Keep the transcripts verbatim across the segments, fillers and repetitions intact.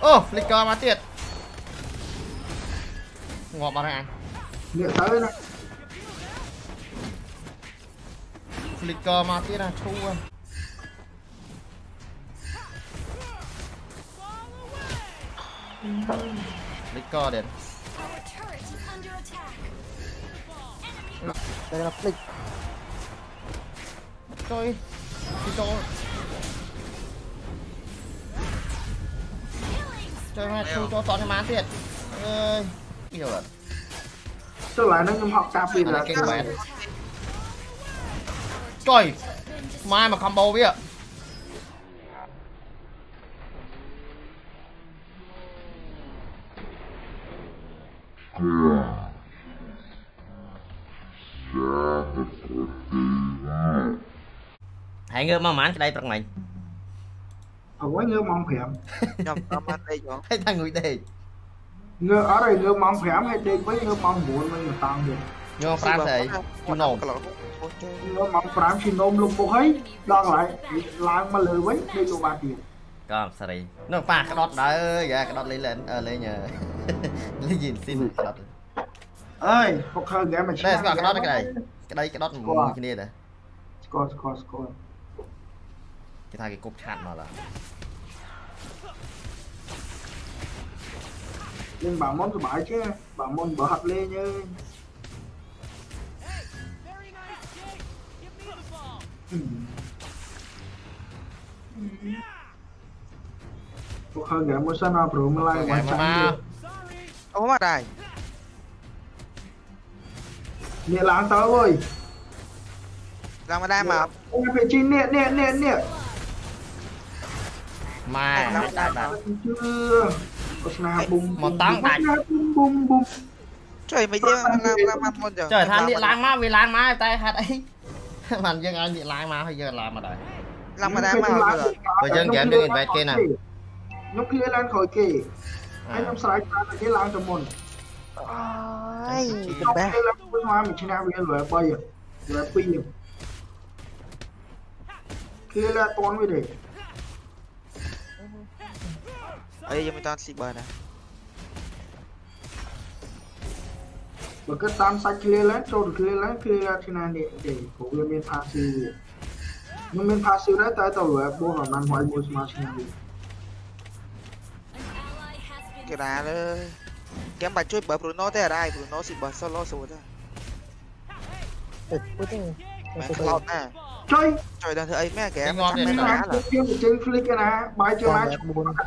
ô flicker mà tiệt ngọt vào đây anh Liệu tới này flicker mà tiệt là thua flicker đến đây là flick chơi cho chơi mà thu cho toàn má tiệt ơi nhiều lần sao lại nó nhưng học cà phê là cái quẹt trời mai mà combo biết ạ hãy ngơ mà mán cái đây bằng mình ở quấy ngơ mong phèm nhầm tao ăn đây rồi hay thằng người đây ngơ ở đây ngơ mong phèm hay đi với ngơ mong muốn mình mà tăng được nhưng mà Fran thì chú nổ ngơ mong phèm chỉ nôm luôn bố ấy đo lại lang mà lười với đây vô ba tiền còn sorry nó pha cái đọt đó ơi dạ cái đọt lấy lên ờ lấy nhờ lấy gì xin cái đọt ơi một hơi ghé mà đây cái đọt cái này cái đây cái đọt một cái này này score score score cái thằng cái cục chặn mà là nhưng bảo món của bãi chứ bảo món bỏ hạt lê nhá một hơi ghé một sân nào pro mà lại mà chẳng không mà đây nè láng tao ơi làm mà đây mà ông phải chi nè nè nè nè mà chưa một tăng đại bum bum bum trời mấy đứa làm làm ăn một giờ trời than điện lang má vì lang má tay hạt ấy mình dân anh điện lang má bây giờ làm mà đây làm mà đây mà bây giờ kiếm được invest kia nè nhóc kia lên khỏi kì anh em sai ra cái lang cho mình ai bé hoa mình chỉ nào bây giờ bây giờ rồi bây giờ kia là toán với đấy ấy giờ mình toàn xịt bờ này và cái tam sai kia lên cho được kia lên kia là thế nào để để phổ biến bên passive nhưng bên passive đấy tại tao rồi bố nó mang hoài bố smart này cái đá đó kém bài chơi bờ Bruno thế ở đây Bruno xịt bờ solo số thôi mẹ cloud nè chơi trời đang thấy mấy kẻ ngon mình làm trên trên flick cái này bài chơi máy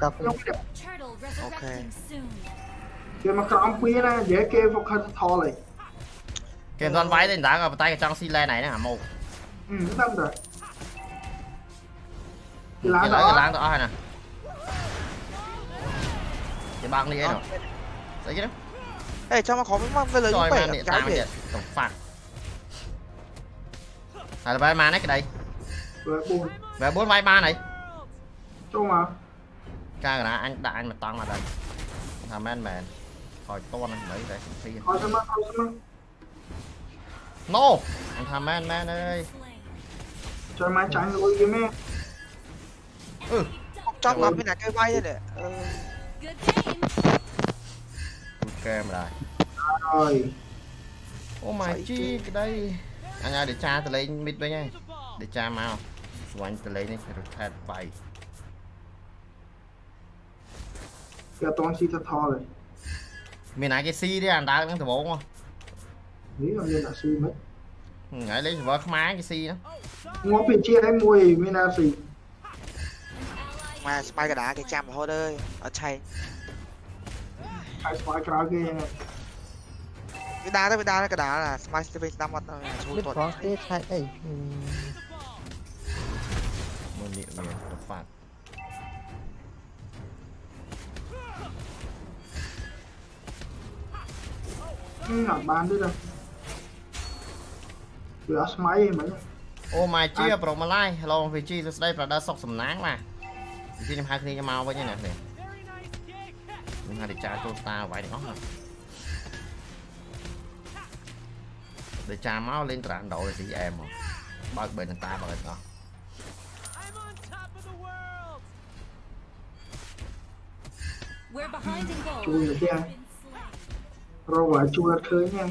ok cái mà cầm pin này dễ kêu phục hết thò lại cái con váy tên đá vào tay cái trong xi le này nó hả mù ừ đúng rồi cái lá cái lá đó hay nè cái băng đi ấy nào đấy chứ ê cho mà khó mới mong cái lời rồi phải điện trái tam điện tổng phạt à là vai ma đấy cái đây về bốn vai ba này cho mà ca là anh đã anh mà tăng mà đây thằng men mền khỏi to này đấy đấy phi no anh thằng men men ơi cho máy tránh rồi kia mẹ ừ trong lắm bên này cây bay đấy ok mà đây rồi ô mày chi cái đây anh ơi để cha từ lấy mít với nha để cha mau anh từ lấy này phải được thay bài cái toàn xịt thò rồi mình nói cái si đi anh đá nó từ bố không nghĩ là như là xì mất ngại lấy vợ má cái si đó ngó phía chia đấy mùi mình là xì mà spy cái đá cái chạm thôi đây ở chay hai spy cái kia cái đá đó cái đá đó cái đá là spy Steven năm mắt biết có cái thay ấy một niệm miền độc phạt ngọc bàn đi rồi vừa smile mấy ô mày chia pro mà lai hello vì chi đây là đa sọc sầm náng mà chi em hai khi mau với như này nè mình hai để tra cho ta vậy nó để cha máu lên tràn độ thì em mà bao bên người ta bao bên đó We're behind in goal. Chui được chưa? Rồi quả chui được khơi nha.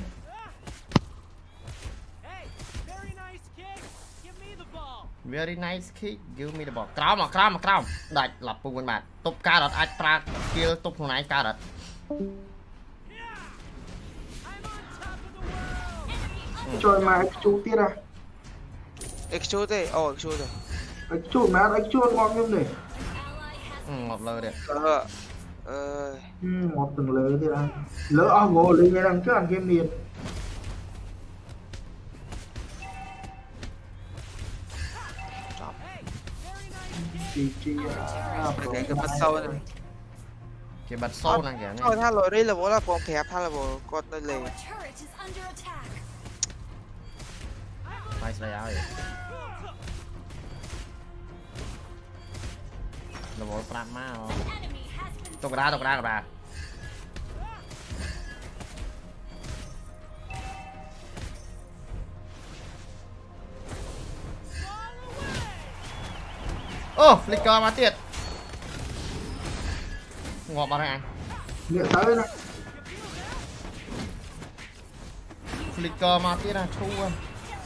Very nice kick give me the ball ក្រោមមកក្រោមមកក្រោមដាច់ឡាប់ពុំវិញបាទតុបការអត់អាចប្រើស្គីលតុបខ្លួនឯងកើតអត់ Chui mà chui tiết à? extrude thế ồ extrude Anh chui mà anh chui ngon như này. ងប់លើទៀត ờ ờ Ừ, một từng lỡ thì anh. Lỡ ao ngộ lên nghe đằng trước ăn game liền. Chị chị à. cái cái bắt sâu này គេបាត់សូនហ្នឹងគេនេះ thôi tha lỗi đây là bố là phòng thẹp tha là bố con nơi lề Our turret is under attack. បាយស្ដីហើយរវល់ប្រាប់មក Enemy has been តុកដាតុកដាកដាអូ flicker មកទៀតងាប់អត់ហើយអញ Nghĩa tới nè. flicker មកទៀតណាឈូ enemy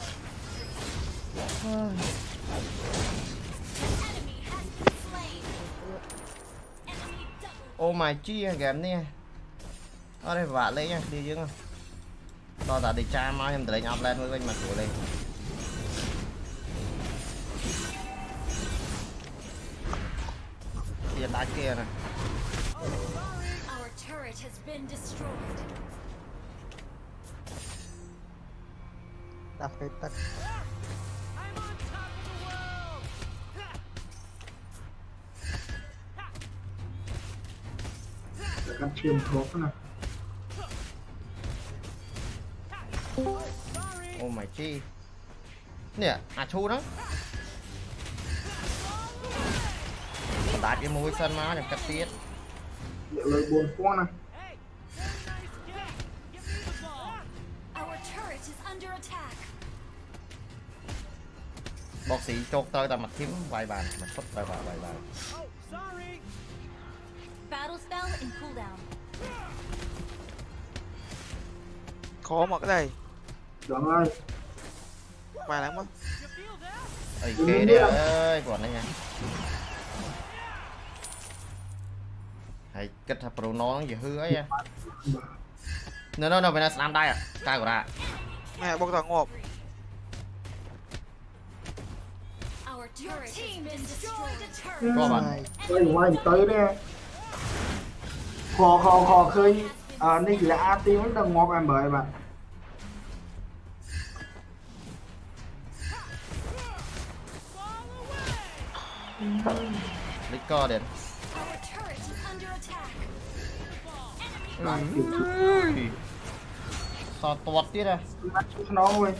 has been slain. Enemy double. អូ my g ហ្គេមនេះអត់ទេពិបាកលេងហ្នឹងគ្នាយើងតោះតាដេចាមកខ្ញុំតលេងអប់ឡែនមួយវិញមកស្រួលលេងទៀតដាច់គេណា Our turret has been destroyed. Đạp cái tắt. Để con chuyền thuốc nè. អូ my g នេះអាឈូហ្នឹងបណ្ដាច់វាមួយសិនមកខ្ញុំកាត់ទៀត Để lời buồn quá nè. Our turret is under attack. បកស៊ីជោគទៅតែមួយធីមវាយបានមួយឈុតទៅបាទវាយបាន Battle spell in cooldown. khó mà cái này Đúng rồi. vài lắm á អីគេនេះអើយគាត់នេះហើយគិតថាប្រូណូហ្នឹងជាហឺអីនៅនៅនៅពេលណាស្ដាំដៃកាយកូរ៉ា mẹ bốc thằng ngộp Our turret has been destroyed. A turret. Ừ. Có bạn. Này, Quay ngoài tới nè. Khò khò khò khơi. À, này là a tê vẫn đang ngọt em bởi bạn. flicker ទៀត Our turret is under attack. Lại kiểu chụp សតទាត់ទៀតហ៎ mắt chút nó thôi.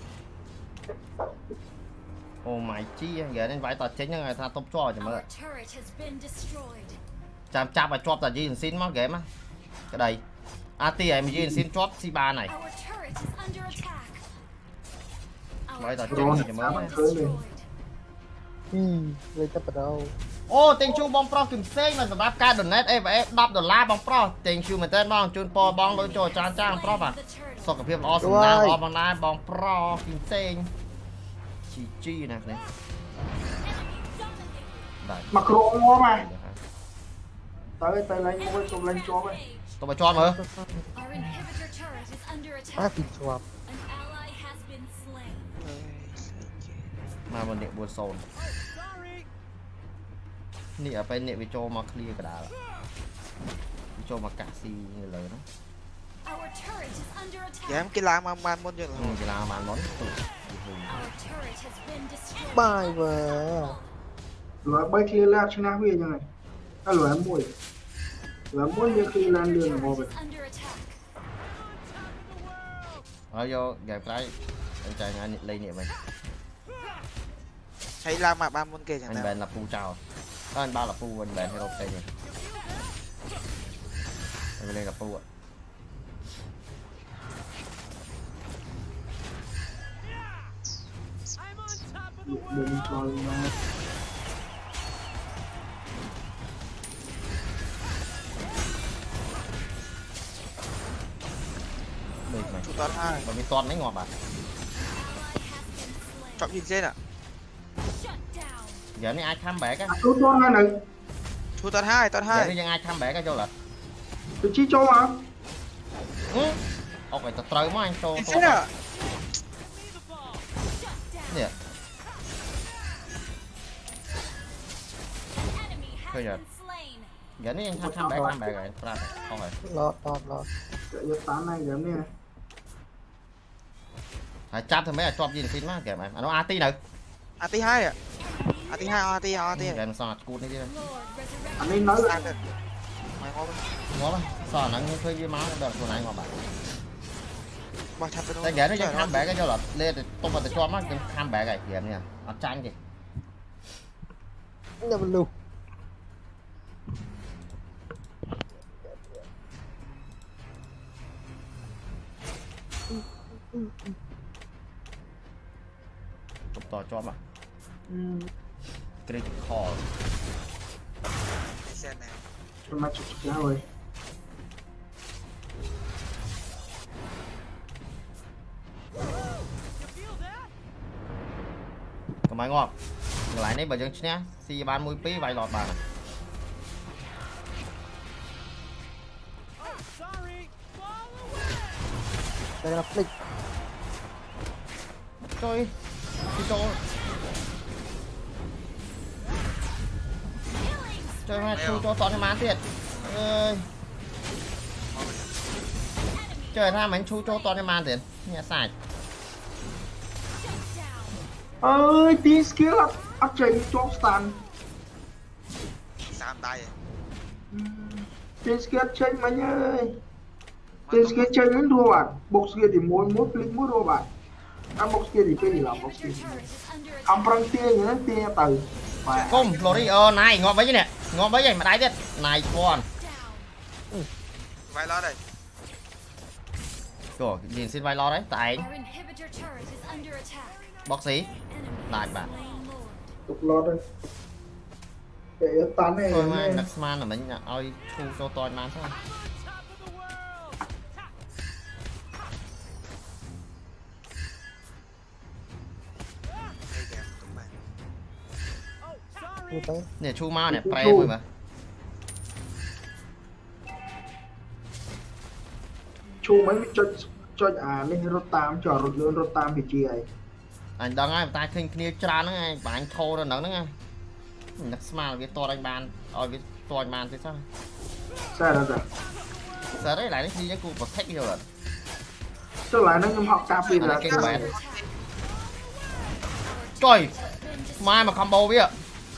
អូ my g ហ្គេមនេះវាយតចេញហ្នឹងឲ្យថាតុបជាប់ចាំមើល Our turret has been destroyed. ចាំចាប់ឲ្យជាប់តាយីស៊ីនមកហ្គេមក្តីអាទីឲ្យយីស៊ីនជាប់ស៊ីបានហើយ Our turret is under attack. Vậy Our là turret trốn has thì been mới mới. destroyed. ừ, lên tập ở đâu? អូ thank you បងប្រុសគឹមផ្សេងមកសម្រាប់ការ donate អេ 10 ដុល្លារបងប្រុស thank you មែនតើបងជូនពរបងលោកចូលច្រើនច្រើនប្រុសបាទ The turret. សុខភាពល្អសំណាងល្អបងណាបងប្រុសគឹមផ្សេង ជីជីណាគ្នាបាទ Mặc rộ ngon mà. Tới tới lấy mua chụp lên cho vậy. ទៅបើជាប់មើល Our inhibitor turret is under Á attack. thì chuột. An ally has been slain. មកមកនេះបួនសូននេះឲ្យពេលនេះវាចូលមក clear កដាលវាចូលមកកាក់ស៊ីនៅលើហ្នឹង Our turret is under attack. dám cái lá mà man muốn chuyện កីឡាបានមុន Our turret has been destroyed. Bài về. Rồi bay clear la china về như này. Cái lưỡi mũi. Lưỡi mũi như khi lan đường ngồi vậy. Is under attack. ហើយយកហ្គេមក្រោយអញ្ចឹងថ្ងៃនេះលេងនេះវិញ hay la mà ba muốn kể អ chẳng ញ nào បែនឡាពូចោលតើអញបើឡាពូវិញបែនហេរ៉ូផ្សេងនេះអញលេងឡាពូ Đừng cho nó. tọt hai bởi vì toàn mấy ngọt à chọn nhìn trên ạ giờ này ai tham bẻ cái Chú cho hai này. chú tọt hai tọt giờ hai này ai tham bẻ cái cho là Tôi chỉ cho mà. ừ ông phải tập trời mà anh cho nhìn cho trên ạ nè bây giờ giờ này anh tham tham bẻ tham bẻ rồi ra không phải รอดรอดรอด Cái yếu tán này giống như phải chắp thì mấy là chop gì được tin má kìa mày nó at nữa a tí hai ạ a tí hai a tí a tí kìa nó sao cút đấy chứ anh ấy nói là mày ngon ngon lắm sao nó khơi với máu đợt của này ngon bạn bao chặt tại kể nó cho tham bẻ cái cho là lên tôi mà cho mắt tham bẻ cái kìa nè nó tranh kìa เนี่ยมันลูกต่อจอมอ่ะ Ừm, critical xem này Tôi mà chụp ra rồi. còn mấy ngon lại nấy bà dân nhé xi ban mũi pí vài lọt bà này แต่เราพลิก chơi đi cho chơi mà thu cho toàn cái mán tiền ơi chơi ra mình thu cho toàn cái mán tiền nhẹ xài Ơi, tí skill up, up chạy chop stand. sam tay Tí skill chạy mà ơi. Tí skill chạy mình đua bạn. Box kia thì mỗi mỗi click mỗi đua bạn. Ăn box kia thì cái gì làm box kia. Ông prang tia nhá, tia từ. cung lori ờ này ngon mấy chứ nè ngon mấy vậy mà đáy biết này con vai lo đây rồi nhìn xin vai lo đấy tại Our inhibitor turret is under attack. bác sĩ lại bạn Tục lo đây. Cái yếu tán này. thôi mà Naxman là mình ơi thu cho toàn mán thôi đây kìa tụi mày พูดไป nè chu mau nè pre rồi mà Chu mấy cho cho à lên rốt tam cho rốt lớn rốt tam bị chi ấy. anh đang ai ta khinh kia tra nó ngay bạn thô rồi nó nó ngay Naxman với to đánh bàn rồi với toàn màn thì sao Sao rồi rồi. giờ đấy lại nó đi cái cụ bật thách rồi Tức là nó ngâm học cà phê Anh là ấy kinh cái quá. Trời mai mà combo biết ạ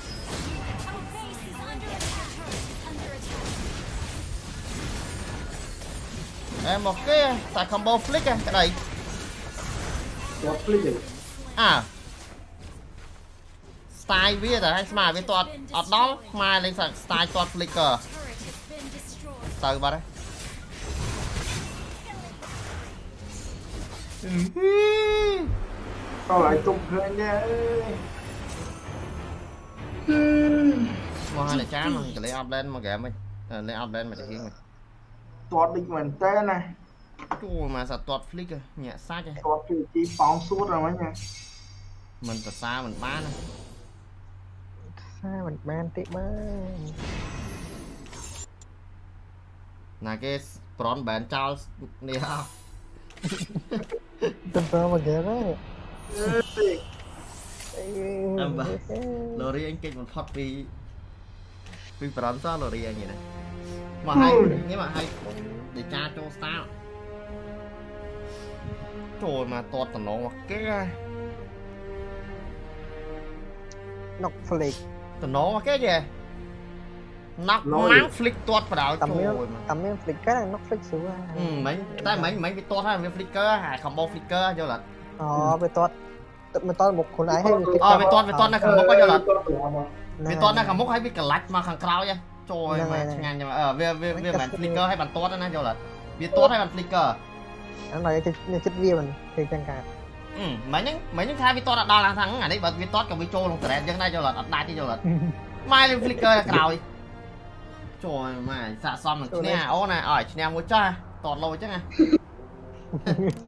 em một cái tại combo flick à cái này Có click rồi. à style biết là hay mà với toàn ở đó mai lên sẵn style toàn flicker Turret has been destroyed. từ vào đây Tao lại tục hơn nha. mua hai là chán mà cái lấy up lên mà kìa mình à, lấy up lên mà để hiên mình Toàn định mình tê này. chua mà sao toàn flick à nhẹ sát chứ Toàn thì chỉ phóng suốt rồi mấy nha. mình từ xa mình bán này. ใช่มันแมนติมาก là cái prawn bán trao này ha เป็นตัวมาเกล้ Em bảo lori anh kinh một phát vì vì prawn sao lori anh vậy này mà hay nhưng mà hay để tra cho sao trời mà to tầm nó mà cái นกฟลิก tầm nó mà cái gì nóc Lori. máng flick toát vào đảo ตำเมีย trời mà ตำเมียฟลิกก็ได้นกฟลิกสวย ừ mấy tại mấy mấy cái toát hay mấy flicker hay combo flicker cho là อ๋อไปตอดมันตอนบุกคนร้ายให้มี ờ về toát về toát này combo có cho là về toát này ครับ combo hay bị cả lách mà khẳng khao chứ trời Này, mà này. ngang nhưng mà ờ về về về bản flicker hay bản toát đó nè cho là về toát hay bản flicker อันเราจะจะคิดเวียมันคือจังการ ừ mấy những mấy những thay Vitor đã đo là thằng ngày đấy bật Vitor cầm Vitor luôn tẹt chân đây cho lật đặt đai cho lật mai lên flicker là cào đi trời mà xạ xong rồi nè ô này ở nè một cha tọt lôi chứ nè